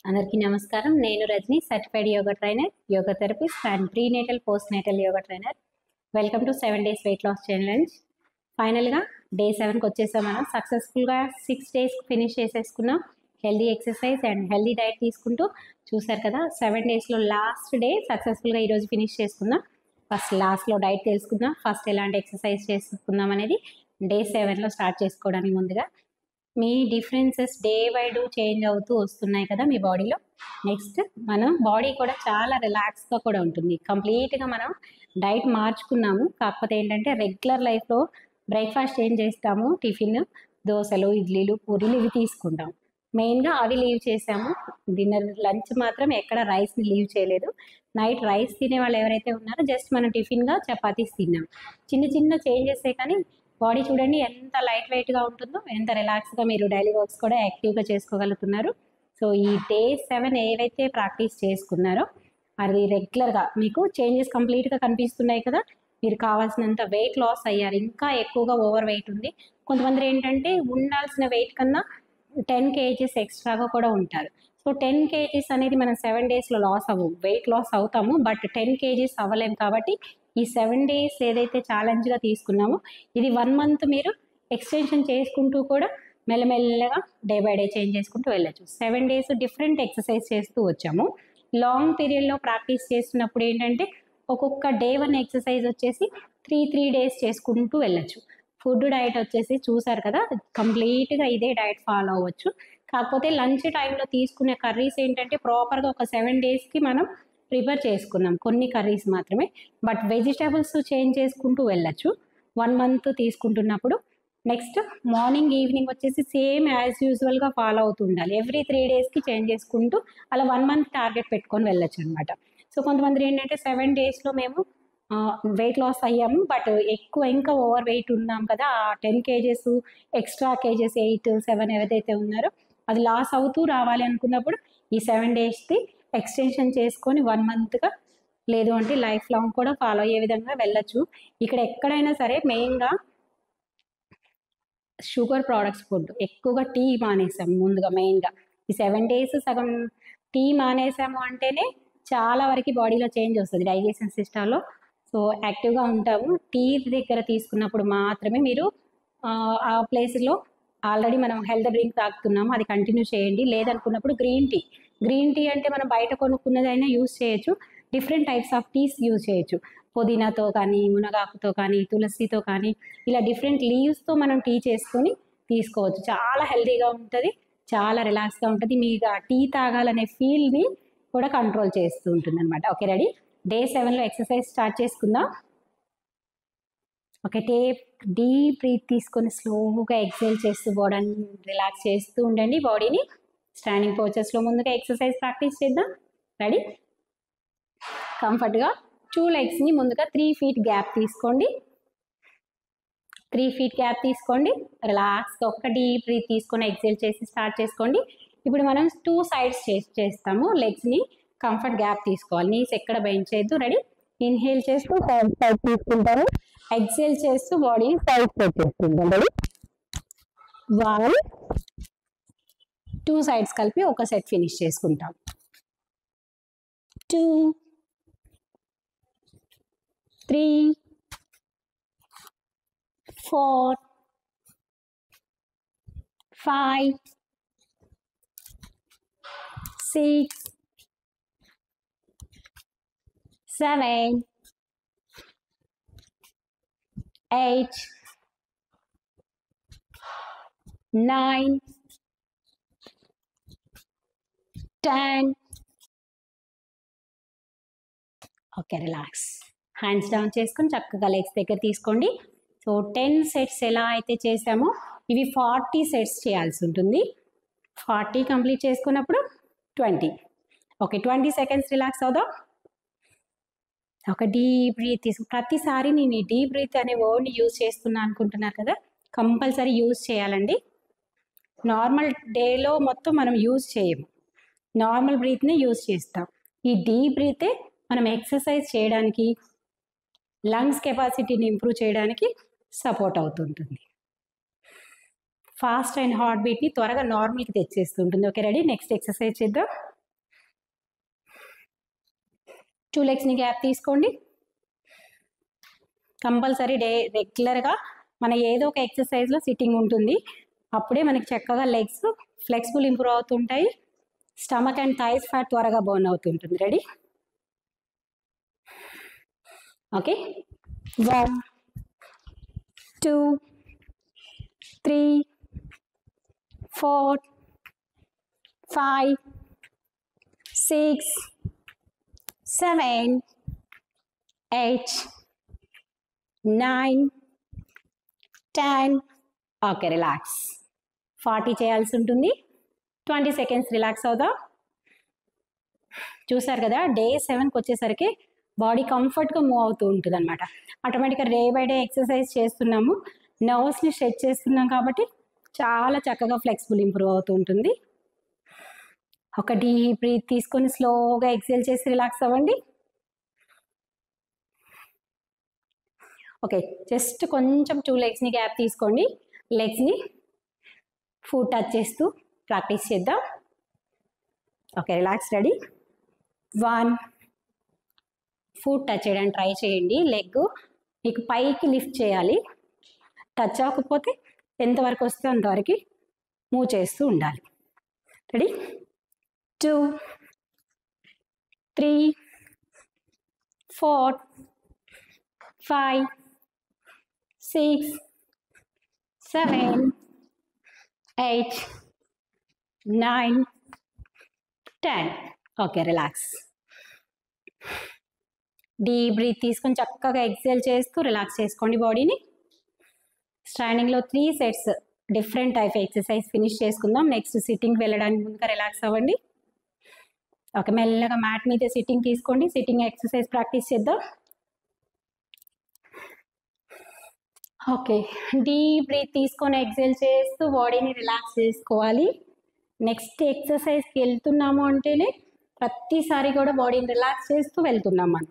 అందరికీ నమస్కారం. నేను Rajani, certified yoga trainer, yoga therapist and prenatal post natal yoga trainer. Welcome to 7 days weight loss challenge. ఫైనల్గా day 7కి వచ్చేసాం. మనం సక్సెస్ఫుల్గా 6 days ఫినిష్ చేసేసుకున్నాం. Healthy exercise and healthy diet తీసుకుంటూ చూసారు కదా. 7 daysలో లాస్ట్ డే సక్సెస్ఫుల్గా ఈరోజు ఫినిష్ చేసుకుందాం. ఫస్ట్ లాస్ట్లో డైట్ తెలుసుకుందాం. ఫస్ట్ ఎలాంటి ఎక్సర్సైజ్ చేసుకుందాం అనేది డే 7లో స్టార్ట్ చేసుకోవడానికి ముందుగా మీ differences day by day change అవుతూ వస్తున్నాయి కదా మీ బాడీలో. నెక్స్ట్ మనం బాడీ కూడా చాలా రిలాక్స్గా కూడా ఉంటుంది. కంప్లీట్గా మనం డైట్ మార్చుకున్నాము. కాకపోతే ఏంటంటే రెగ్యులర్ లైఫ్లో బ్రేక్ఫాస్ట్ చేంజ్ చేస్తాము. టిఫిన్ దోశలు, ఇడ్లీలు, పూరీలు ఇవి తీసుకుంటాం. మెయిన్గా అవి లీవ్ చేసాము. డిన్నర్, లంచ్ మాత్రం ఎక్కడ రైస్ని లీవ్ చేయలేదు. నైట్ రైస్ తినే వాళ్ళు ఎవరైతే ఉన్నారో జస్ట్ మనం టిఫిన్గా చపాతీస్ తిన్నాం. చిన్న చిన్న చేంజెసే కానీ బాడీ చూడండి ఎంత లైట్ వెయిట్గా ఉంటుందో, ఎంత రిలాక్స్గా మీరు డైలీ వర్క్స్ కూడా యాక్టివ్గా చేసుకోగలుగుతున్నారు. సో ఈ డే 7 ఏవైతే ప్రాక్టీస్ చేసుకున్నారో అది రెగ్యులర్గా మీకు చేంజెస్ కంప్లీట్గా కనిపిస్తున్నాయి కదా. మీరు కావాల్సినంత వెయిట్ లాస్ అయ్యారు. ఇంకా ఎక్కువగా ఓవర్ వెయిట్ ఉంది. కొంతమంది ఏంటంటే ఉండాల్సిన వెయిట్ కన్నా 10 kgs ఎక్స్ట్రాగా కూడా ఉంటారు. సో 10 kgs అనేది మనం 7 daysలో లాస్ అవ్వము. వెయిట్ లాస్ అవుతాము, బట్ 10 kgs అవ్వలేము. కాబట్టి ఈ 7 days ఏదైతే ఛాలెంజ్గా తీసుకున్నామో ఇది 1 month మీరు ఎక్స్టెన్షన్ చేసుకుంటూ కూడా మెల్లమెల్లగా డే బై డే చేంజ్ చేసుకుంటూ వెళ్ళచ్చు. 7 days డిఫరెంట్ ఎక్సర్సైజ్ చేస్తూ వచ్చాము. లాంగ్ పీరియడ్లో ప్రాక్టీస్ చేస్తున్నప్పుడు ఏంటంటే ఒక్కొక్క డే 1 ఎక్సర్సైజ్ వచ్చేసి 3 days చేసుకుంటూ వెళ్ళచ్చు. ఫుడ్ డైట్ వచ్చేసి చూసారు కదా, కంప్లీట్గా ఇదే డైట్ ఫాలో అవ్వచ్చు. కాకపోతే లంచ్ టైంలో తీసుకునే కర్రీస్ ఏంటంటే ప్రాపర్గా ఒక 7 daysకి మనం ప్రిపేర్ చేసుకున్నాం. కొన్ని కర్రీస్ మాత్రమే, బట్ వెజిటేబుల్స్ చేంజ్ చేసుకుంటూ వెళ్ళచ్చు 1 month తీసుకుంటున్నప్పుడు. నెక్స్ట్ మార్నింగ్ ఈవినింగ్ వచ్చేసి సేమ్ యాజ్ యూజువల్గా ఫాలో అవుతూ ఉండాలి. ఎవ్రీ 3 daysకి చేంజ్ చేసుకుంటూ అలా 1 month టార్గెట్ పెట్టుకొని వెళ్ళచ్చు అనమాట. సో కొంతమంది ఏంటంటే 7 daysలో మేము వెయిట్ లాస్ అయ్యాము, బట్ ఎక్కువ ఇంకా ఓవర్ వెయిట్ ఉన్నాం కదా, 10 kgs ఎక్స్ట్రా కేజెస్ 8, 7 ఏదైతే ఉన్నారో అది లాస్ అవుతూ రావాలి అనుకున్నప్పుడు ఈ 7 daysకి ఎక్స్టెన్షన్ చేసుకొని 1 monthగా లేదు అంటే లైఫ్ లాంగ్ కూడా ఫాలో అయ్యే విధంగా వెళ్ళచ్చు. ఇక్కడ ఎక్కడైనా సరే మెయిన్గా షుగర్ ప్రోడక్ట్స్ ఫుడ్, ఎక్కువగా టీ మానేసాము ముందుగా. మెయిన్గా ఈ 7 days సగం టీ మానేసాము అంటేనే చాలా వరకు బాడీలో చేంజ్ వస్తుంది డైజెషన్ సిస్టంలో. సో యాక్టివ్గా ఉంటాము. టీ దగ్గర తీసుకున్నప్పుడు మాత్రమే మీరు ఆ ప్లేస్లో ఆల్రెడీ మనం హెల్త్ డ్రింక్ తాగుతున్నాము, అది కంటిన్యూ చేయండి. లేదనుకున్నప్పుడు గ్రీన్ టీ అంటే మనం బయట కొనుక్కున్నదైనా యూజ్ చేయొచ్చు. Different types of teas use చేయొచ్చు. పుదీనాతో కానీ, మునగాకుతో కానీ, తులసితో కానీ, ఇలా డిఫరెంట్ లీవ్స్తో మనం టీ చేసుకొని తీసుకోవచ్చు. చాలా హెల్తీగా ఉంటుంది, చాలా రిలాక్స్గా ఉంటుంది. మీకు ఆ టీ తాగాలనే ఫీల్ని కూడా కంట్రోల్ చేస్తూ ఉంటుంది అనమాట. Okay, ready? డే 7లో ఎక్సర్సైజ్ స్టార్ట్ చేసుకుందాం. ఓకే, డీప్ బ్రీత్ తీసుకొని స్లోగా ఎక్సైల్ చేస్తూ బాడీని రిలాక్స్ చేస్తూ ఉండండి. బాడీని స్టాండింగ్ పోచర్స్లో ముందుగా ఎక్సర్సైజ్ ప్రాక్టీస్ చేద్దాం. రెడీ? కంఫర్ట్గా 2 legsని ముందుగా 3 feet గ్యాప్ తీసుకోండి. 3 feet గ్యాప్ తీసుకోండి. రిలాక్స్గా ఒక్క డీప్ బ్రీత్ తీసుకొని ఎక్సైల్ చేసి స్టార్ట్ చేసుకోండి. ఇప్పుడు మనం 2 sides చేస్తాము. లెగ్స్ని కంఫర్ట్ గ్యాప్ తీసుకోవాలి. నీస్ ఎక్కడ బెండ్ చేయొద్దు. రెడీ? ఇన్హేల్ చేస్తూ సైడ్ తీసుకుంటారు. ఎక్సైల్ చేస్తూ బాడీని సైడ్ సెట్ చేసుకుంటాం. రెడీ? 1, 2 sides కలిపి ఒక సెట్ ఫినిష్ చేసుకుంటాం. 2, 3, 4, 5, 6, 7, 8, 9, 10. Okay, relax. హ్యాండ్స్ డౌన్ చేసుకొని చక్కగా లెగ్స్ దగ్గర తీసుకోండి. సో 10 sets ఎలా అయితే చేసామో ఇవి 40 sets చేయాల్సి ఉంటుంది. 40 కంప్లీట్ చేసుకున్నప్పుడు 20. ఓకే, 20 seconds రిలాక్స్ అవుదాం. ఒక డీప్ బ్రీత్ తీసుకు. ప్రతిసారి నేను ఈ డీప్ బ్రీత్ అనే వర్డ్ని యూజ్ చేస్తున్నా అనుకుంటున్నారు కదా, కంపల్సరీ యూజ్ చేయాలండి. నార్మల్ డేలో మొత్తం మనం యూజ్ చేయము, నార్మల్ బ్రీత్ని యూజ్ చేస్తాం. ఈ డీప్ బ్రీతే మనం ఎక్సర్సైజ్ చేయడానికి, లంగ్స్ కెపాసిటీని ఇంప్రూవ్ చేయడానికి సపోర్ట్ అవుతుంటుంది. ఫాస్ట్ అండ్ హార్ట్ బీట్ని త్వరగా నార్మల్కి తెచ్చేస్తుంటుంది. Okay, ready? నెక్స్ట్ ఎక్సర్సైజ్ చేద్దాం. 2 లెగ్స్ని గ్యాప్ తీసుకోండి. కంపల్సరీ రెగ్యులర్గా మన ఏదో ఒక ఎక్సర్సైజ్లో సిట్టింగ్ ఉంటుంది. అప్పుడే మనకి చక్కగా లెగ్స్ ఫ్లెక్సిబుల్ ఇంప్రూవ్ అవుతుంటాయి. స్టమక్ అండ్ థైస్ ఫ్యాట్ త్వరగా బర్న్ అవుతుంటుంది. రెడీ? ఓకే, 1 2 3 4 5 6 7 8 9 10. Okay, relax. 40 చేయాల్సి ఉంటుంది. 20 సెకండ్స్ రిలాక్స్ అవుదాం. చూసారు కదా, డే 7కి వచ్చేసరికి బాడీ కంఫర్ట్గా మూవ్ అవుతూ ఉంటుంది అనమాట. ఆటోమేటిక్గా డే బై డే ఎక్సర్సైజ్ చేస్తున్నాము, నర్వ్స్ని స్ట్రెచ్ చేస్తున్నాం కాబట్టి చాలా చక్కగా ఫ్లెక్సిబుల్ ఇంప్రూవ్ అవుతూ ఉంటుంది. ఒక డీప్ బ్రీత్ తీసుకొని స్లోగా ఎక్సేల్ చేసి రిలాక్స్ అవ్వండి. ఓకే, జస్ట్ కొంచెం 2 లెగ్స్ని గ్యాప్ తీసుకోండి. లెగ్స్ని ఫుట్ టచ్ చేస్తూ ప్రాక్టీస్ చేద్దాం. Okay, relax. Ready? 1 foot touch చేయడానికి ట్రై చేయండి. లెగ్ మీకు పైకి లిఫ్ట్ చేయాలి. టచ్ అవ్వకపోతే ఎంతవరకు వస్తే అంతవరకు మూవ్ చేస్తూ ఉండాలి. Ready? 2 3 4 5 6 7 8 9 10. Okay, relax. Deep breath తీసుకొని చక్కగా ఎక్సేల్ చేస్తూ రిలాక్స్ చేసుకోండి బాడీని. స్టాండింగ్లో 3 sets different type exercise finish చేసుకుందాం. నెక్స్ట్ సిట్టింగ్కి వెళ్ళడానికి ముందుగా రిలాక్స్ అవ్వండి. ఓకే, మెల్లగా మ్యాట్ మీద సిట్టింగ్ తీసుకోండి. సిట్టింగ్ ఎక్సర్సైజ్ ప్రాక్టీస్ చేద్దాం. ఓకే, డీప్ బ్రీత్ తీసుకొని ఎక్సేల్ చేస్తూ బాడీని రిలాక్స్ చేసుకోవాలి. నెక్స్ట్ ఎక్సర్సైజ్కి వెళ్తున్నాము అంటేనే ప్రతిసారి కూడా బాడీని రిలాక్స్ చేస్తూ వెళ్తున్నాం మనం.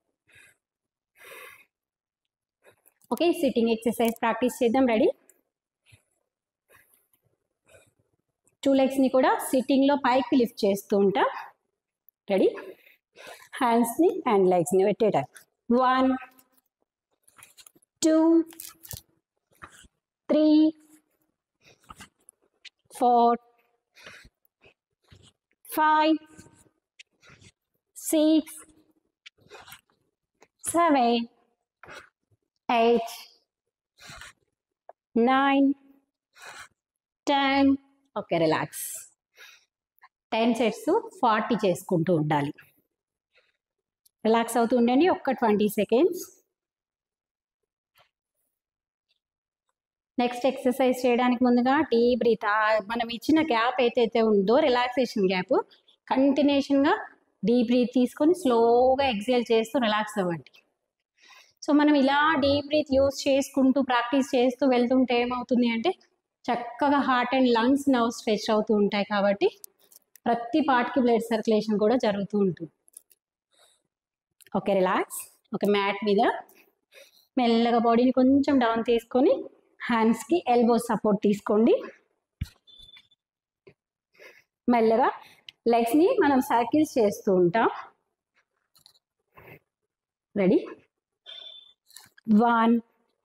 ఓకే, సిట్టింగ్ ఎక్సర్సైజ్ ప్రాక్టీస్ చేద్దాం. రెడీ? 2 లెగ్స్ని కూడా సిట్టింగ్లో పైకి లిఫ్ట్ చేస్తూ ఉంటాం. రెడీ? హ్యాండ్స్ని అండ్ లెగ్స్ని పెట్టేట 1 2 3 4 5 6 7 8 9 10. Okay, relax. 10 సెట్స్ 40 చేసుకుంటూ ఉండాలి. రిలాక్స్ అవుతూ ఉండండి. ఒక్క 20 సెకండ్స్. నెక్స్ట్ ఎక్సర్సైజ్ చేయడానికి ముందుగా డీప్ బ్రీత్, మనం ఇచ్చిన గ్యాప్ ఏదైతే ఉందో రిలాక్సేషన్ గ్యాప్, కంటిన్యూషన్గా డీప్ బ్రీత్ తీసుకొని స్లోగా ఎక్సేల్ చేస్తూ రిలాక్స్ అవ్వండి. సో మనం ఇలా డీప్ బ్రీత్ యూస్ చేసుకుంటూ ప్రాక్టీస్ చేస్తూ వెళ్తుంటే ఏమవుతుంది అంటే చక్కగా heart and lungs nerve stretch అవుతూ ఉంటాయి కాబట్టి ప్రతి పార్ట్కి బ్లడ్ సర్క్యులేషన్ కూడా జరుగుతూ ఉంటుంది. Okay, relax. ఒక మ్యాట్ మీద మెల్లగా బాడీని కొంచెం డౌన్ తీసుకొని హ్యాండ్స్కి ఎల్బో సపోర్ట్ తీసుకోండి. మెల్లగా లెగ్స్ని మనం సర్కిల్స్ చేస్తూ ఉంటాం. రెడీ? 1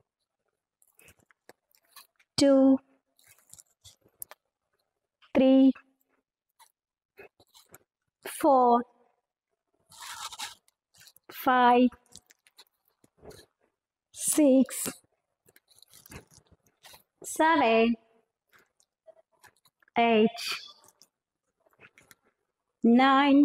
2 3 4 5 6 7 8 9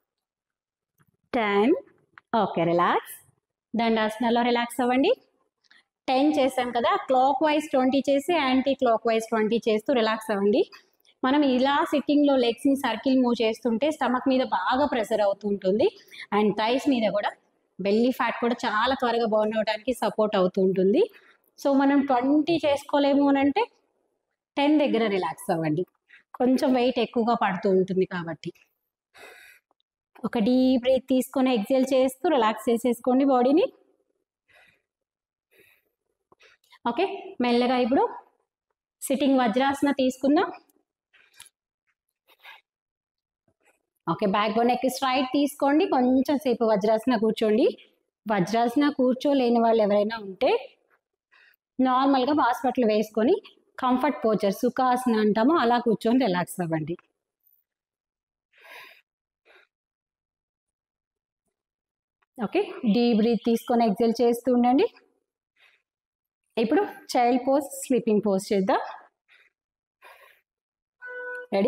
10. Okay, relax. దండాసనాలో రిలాక్స్ అవ్వండి. 10 చేసాం కదా, క్లాక్ వైజ్ 20 చేసి యాంటీ క్లాక్ వైజ్ 20 చేస్తూ రిలాక్స్ అవ్వండి. మనం ఇలా సిట్టింగ్లో లెగ్స్ని సర్కిల్ మూవ్ చేస్తుంటే స్టమక్ మీద బాగా ప్రెషర్ అవుతూ ఉంటుంది అండ్ థైస్ మీద కూడా బెల్లీ ఫ్యాట్ కూడా చాలా త్వరగా బర్న్ అవడానికి సపోర్ట్ అవుతూ ఉంటుంది. సో మనం 20 చేసుకోలేము అని అంటే 10 దగ్గర రిలాక్స్ అవ్వండి. కొంచెం వెయిట్ ఎక్కువగా పడుతూ ఉంటుంది కాబట్టి. ఒక డీప్ బ్రీత్ తీసుకొని ఎక్సేల్ చేస్తూ రిలాక్స్ చేసేసుకోండి బాడీని. ఓకే, మెల్లగా ఇప్పుడు సిట్టింగ్ వజ్రాసన తీసుకుందాం. Okay, backbone neck straight తీసుకోండి. కొంచెం సేపు వజ్రాసన కూర్చోండి. వజ్రాసన కూర్చోలేని వాళ్ళు ఎవరైనా ఉంటే నార్మల్గా బాస్పట్లు వేసుకొని కంఫర్ట్ పోచర్ సుఖాసన అంటాము, అలా కూర్చొని రిలాక్స్ అవ్వండి. ఓకే, డీప్ బ్రీత్ తీసుకొని ఎక్సెల్ చేస్తూ ఉండండి. ఇప్పుడు చైల్డ్ పోజ్, స్లీపింగ్ పోజ్ చేద్దాం. రెడీ?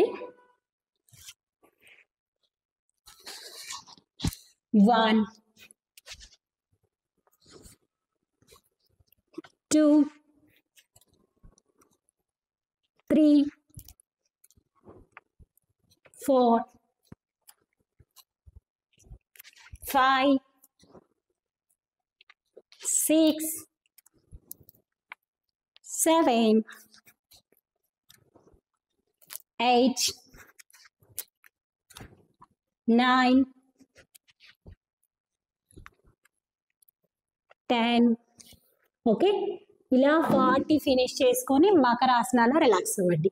1 2 3 4 5 6 7 8 9 10. ఓకే, ఇలా 40 ఫినిష్ చేసుకొని మకరాసనాలో రిలాక్స్ అవ్వండి.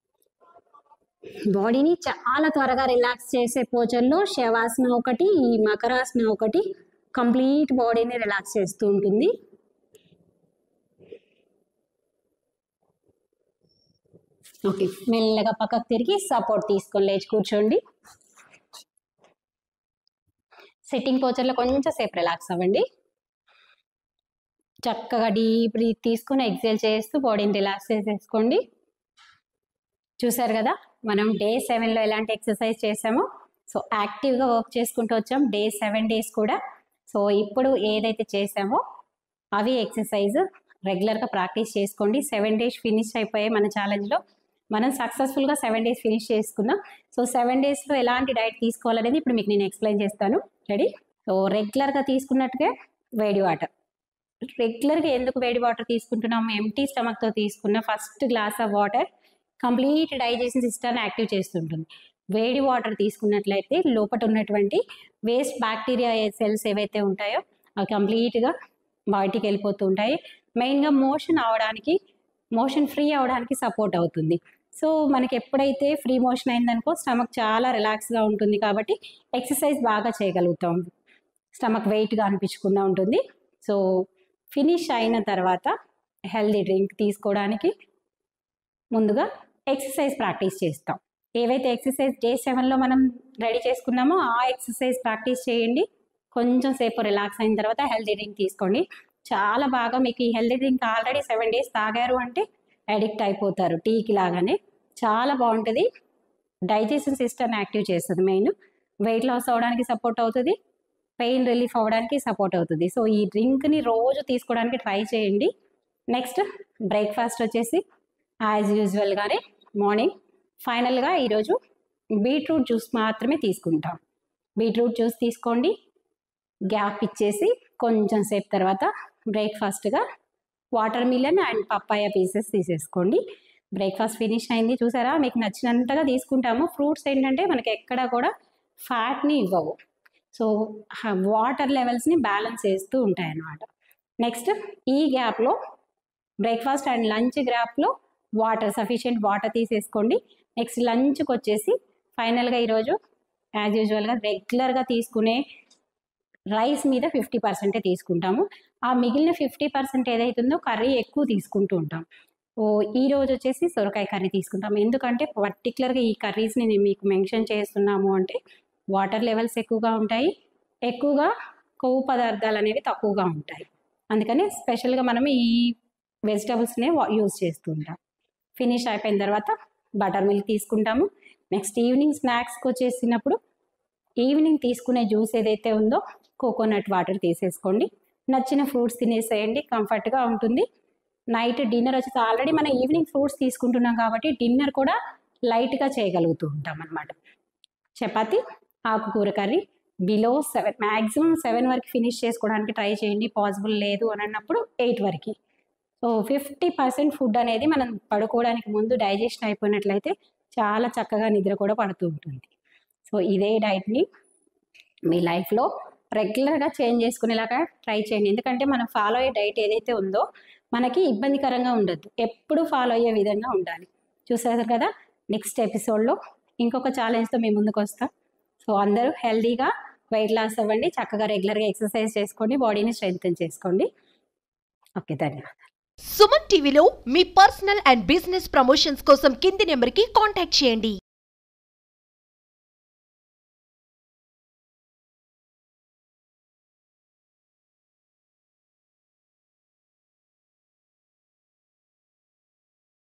బాడీని చాలా త్వరగా రిలాక్స్ చేసే పోచర్లో శవాసన ఒకటి, ఈ మకరాసన ఒకటి కంప్లీట్ బాడీని రిలాక్స్ చేస్తూ ఉంటుంది. ఓకే, మెల్లగా పక్కకు తిరిగి సపోర్ట్ తీసుకొని లేచి కూర్చోండి. సిట్టింగ్ పోచర్లో కొంచెం సేపు రిలాక్స్ అవ్వండి. చక్కగా డీప్ బ్రీత్ తీసుకొని ఎక్సేల్ చేస్తూ బాడీని రిలాక్స్ చేసేసుకోండి. చూసారు కదా మనం డే 7లో ఎలాంటి ఎక్సర్సైజ్ చేసామో. సో యాక్టివ్గా వర్క్ చేసుకుంటూ వచ్చాం డే 7 days కూడా. సో ఇప్పుడు ఏదైతే చేసామో అవి ఎక్సర్సైజ్ రెగ్యులర్గా ప్రాక్టీస్ చేసుకోండి. 7 days ఫినిష్ అయిపోయాయి మన ఛాలెంజ్లో. మనం సక్సెస్ఫుల్గా 7 days ఫినిష్ చేసుకున్నాం. సో 7 daysలో ఎలాంటి డైట్ తీసుకోవాలనేది ఇప్పుడు మీకు నేను ఎక్స్ప్లెయిన్ చేస్తాను. రెడీ? సో రెగ్యులర్గా తీసుకున్నట్టుగా వేడి వాటర్. రెగ్యులర్గా ఎందుకు వేడి వాటర్ తీసుకుంటున్నాము? ఎంటీ స్టమక్తో తీసుకున్న first glass of water complete digestion సిస్టమ్ని యాక్టివ్ చేస్తుంటుంది. వేడి వాటర్ తీసుకున్నట్లయితే లోపల ఉన్నటువంటి వేస్ట్ బ్యాక్టీరియా సెల్స్ ఏవైతే ఉంటాయో అవి కంప్లీట్గా బయటికి వెళ్ళిపోతూ ఉంటాయి. మెయిన్గా మోషన్ ఫ్రీ అవడానికి సపోర్ట్ అవుతుంది. సో మనకి ఎప్పుడైతే ఫ్రీ మోషన్ అయిందనుకో స్టమక్ చాలా రిలాక్స్గా ఉంటుంది, కాబట్టి ఎక్సర్సైజ్ బాగా చేయగలుగుతాం. స్టమక్ వెయిట్గా అనిపించకుండా ఉంటుంది. సో ఫినిష్ అయిన తర్వాత హెల్దీ డ్రింక్ తీసుకోవడానికి ముందుగా ఎక్సర్సైజ్ ప్రాక్టీస్ చేస్తాం. ఏవైతే ఎక్సర్సైజ్ డే 7లో మనం రెడీ చేసుకున్నామో ఆ ఎక్సర్సైజ్ ప్రాక్టీస్ చేయండి. కొంచెం సేపు రిలాక్స్ అయిన తర్వాత హెల్దీ డ్రింక్ తీసుకోండి. చాలా బాగా మీకు ఈ హెల్దీ డ్రింక్ ఆల్రెడీ 7 days తాగారు అంటే అడిక్ట్ అయిపోతారు. టీకి లాగానే చాలా బాగుంటుంది. డైజెషన్ సిస్టమ్ యాక్టివ్ చేస్తుంది. మెయిన్ వెయిట్ లాస్ అవ్వడానికి సపోర్ట్ అవుతుంది, పెయిన్ రిలీఫ్ అవ్వడానికి సపోర్ట్ అవుతుంది. సో ఈ డ్రింక్ని రోజు తీసుకోవడానికి ట్రై చేయండి. నెక్స్ట్ బ్రేక్ఫాస్ట్ వచ్చేసి యాజ్ యూజువల్గానే మార్నింగ్. ఫైనల్గా ఈరోజు బీట్రూట్ జ్యూస్ మాత్రమే తీసుకుంటాం. బీట్రూట్ జ్యూస్ తీసుకోండి. గ్యాప్ ఇచ్చేసి కొంచెం సేపు తర్వాత బ్రేక్ఫాస్ట్గా watermelon and papaya pieces తీసేసుకోండి. బ్రేక్ఫాస్ట్ ఫినిష్ అయింది. చూసారా, మీకు నచ్చినంతగా తీసుకుంటాము. ఫ్రూట్స్ ఏంటంటే మనకి ఎక్కడ కూడా ఫ్యాట్ని ఇవ్వవు. సో వాటర్ లెవెల్స్ని బ్యాలెన్స్ చేస్తూ ఉంటాయి అన్నమాట. నెక్స్ట్ ఈ గ్యాప్లో బ్రేక్ఫాస్ట్ అండ్ లంచ్ గ్యాప్లో సఫిషియెంట్ వాటర్ తీసేసుకోండి. నెక్స్ట్ లంచ్కి వచ్చేసి ఫైనల్గా ఈరోజు యాజ్ యూజువల్గా రెగ్యులర్గా తీసుకునే రైస్ మీద 50% తీసుకుంటాము. ఆ మిగిలిన 50% ఏదైతుందో కర్రీ ఎక్కువ తీసుకుంటూ ఉంటాం. ఈరోజు వచ్చేసి సొరకాయ కర్రీ తీసుకుంటాం. ఎందుకంటే పర్టికులర్గా ఈ కర్రీస్ని నేను మీకు మెన్షన్ చేస్తున్నాము అంటే వాటర్ లెవెల్స్ ఎక్కువగా ఉంటాయి, ఎక్కువగా కొవ్వు పదార్థాలు అనేవి తక్కువగా ఉంటాయి. అందుకని స్పెషల్గా మనం ఈ వెజిటబుల్స్నే యూజ్ చేస్తూ ఉంటాం. ఫినిష్ అయిపోయిన తర్వాత బటర్ మిల్క్ తీసుకుంటాము. నెక్స్ట్ ఈవినింగ్ స్నాక్స్కి వచ్చేసినప్పుడు ఈవినింగ్ తీసుకునే జ్యూస్ ఏదైతే ఉందో కోకోనట్ వాటర్ తీసేసుకోండి. నచ్చిన ఫ్రూట్స్ తినేసేయండి, కంఫర్ట్గా ఉంటుంది. నైట్ డిన్నర్ వచ్చేసి ఆల్రెడీ మనం ఈవినింగ్ ఫ్రూట్స్ తీసుకుంటున్నాం కాబట్టి డిన్నర్ కూడా లైట్గా చేయగలుగుతూ ఉంటాం అన్నమాట. చపాతి, ఆకుకూర కర్రీ బిలో 7, మ్యాక్సిమం 7 వరకు ఫినిష్ చేసుకోవడానికి ట్రై చేయండి. పాసిబుల్ లేదు అని అన్నప్పుడు 8 వరకు. సో 50% ఫుడ్ అనేది మనం పడుకోవడానికి ముందు డైజెషన్ అయిపోయినట్లయితే చాలా చక్కగా నిద్ర కూడా పడుతూ ఉంటుంది. సో ఇదే డైట్ని మీ లైఫ్లో రెగ్యులర్గా చేంజ్ చేసుకునేలాగా ట్రై చేయండి. ఎందుకంటే మనం ఫాలో అయ్యే డైట్ ఏదైతే ఉందో మనకి ఇబ్బందికరంగా ఉండద్దు, ఎప్పుడు ఫాలో అయ్యే విధంగా ఉండాలి. చూసారు కదా, నెక్స్ట్ ఎపిసోడ్లో ఇంకొక ఛాలెంజ్తో మీ ముందుకు వస్తాం. సో అందరూ హెల్దీగా వెయిట్ లాస్ అవ్వండి, చక్కగా రెగ్యులర్గా ఎక్సర్సైజ్ చేసుకోండి, బాడీని స్ట్రెంగ్తన్ చేసుకోండి. ఓకే, ధన్యవాదాలు. సుమన్ టీవీలో మీ పర్సనల్ అండ్ బిజినెస్ ప్రమోషన్స్ కోసం కింది నెంబర్కి కాంటాక్ట్ చేయండి.